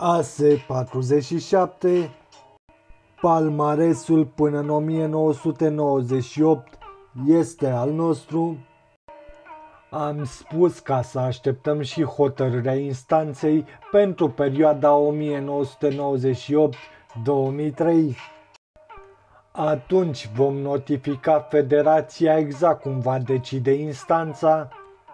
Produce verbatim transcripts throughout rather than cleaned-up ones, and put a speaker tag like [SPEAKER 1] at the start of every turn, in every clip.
[SPEAKER 1] A S patruzeci și șapte, palmaresul până în o mie nouă sute nouăzeci și opt este al nostru. Am spus ca să așteptăm și hotărârea instanței pentru perioada o mie nouă sute nouăzeci și opt - două mii trei. Atunci vom notifica federația exact cum va decide instanța.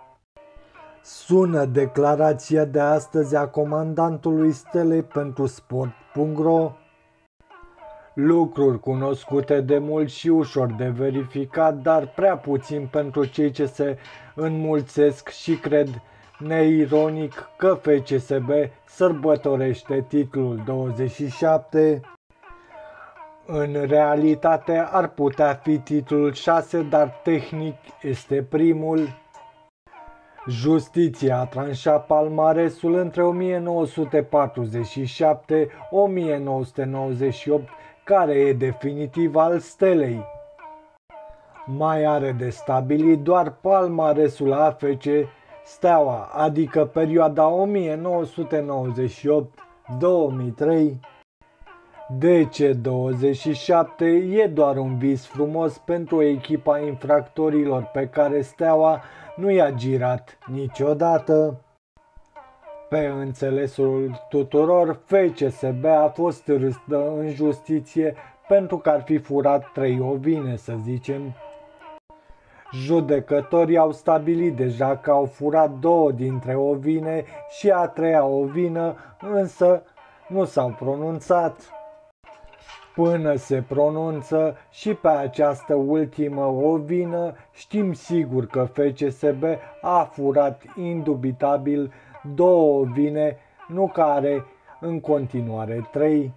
[SPEAKER 1] Sună declarația de astăzi a comandantului Stelei pentru sport punct ro. Lucruri cunoscute de mult și ușor de verificat, dar prea puțin pentru cei ce se înmulțesc și cred neironic că F C S B sărbătorește titlul douăzeci și șapte. În realitate ar putea fi titlul șase, dar tehnic este primul. Justiția a tranșat palmaresul între o mie nouă sute patruzeci și șapte - o mie nouă sute nouăzeci și opt, care e definitiv al Stelei. Mai are de stabilit doar palmaresul A F C Steaua, adică perioada o mie nouă sute nouăzeci și opt - două mii trei. D C douăzeci și șapte e doar un vis frumos pentru echipa infractorilor pe care Steaua nu i-a girat niciodată. Pe înțelesul tuturor, F C S B a fost râstă în justiție pentru că ar fi furat trei ovine, să zicem. Judecătorii au stabilit deja că au furat două dintre ovine și a treia ovină, însă nu s-au pronunțat. Până se pronunță și pe această ultimă ovină, știm sigur că F C S B a furat indubitabil două ovine, nu care în continuare trei.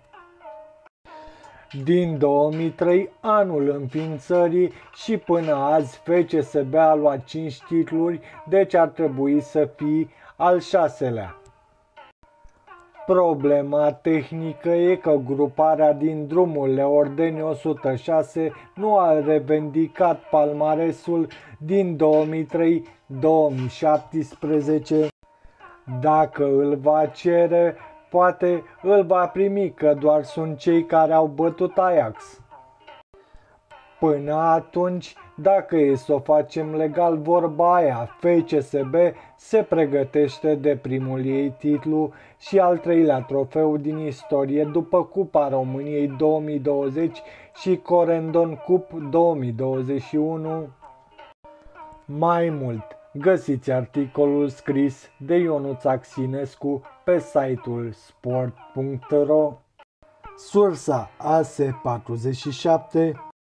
[SPEAKER 1] Din două mii trei, anul înființării, și până azi F C S B a luat cinci titluri, deci ar trebui să fie al șaselea. Problema tehnică e că gruparea din drumul Leordeni o sută șase nu a revendicat palmaresul din două mii trei - două mii șaptesprezece. Dacă îl va cere, poate îl va primi, că doar sunt cei care au bătut Ajax. Până atunci, dacă e să o facem legal, vorba aia, F C S B se pregătește de primul ei titlu și al treilea trofeu din istorie, după Cupa României două mii douăzeci și Corendon Cup două mii douăzeci și unu. Mai mult, găsiți articolul scris de Ionuț Axinescu pe site-ul sport punct ro. Sursa A S patruzeci și șapte.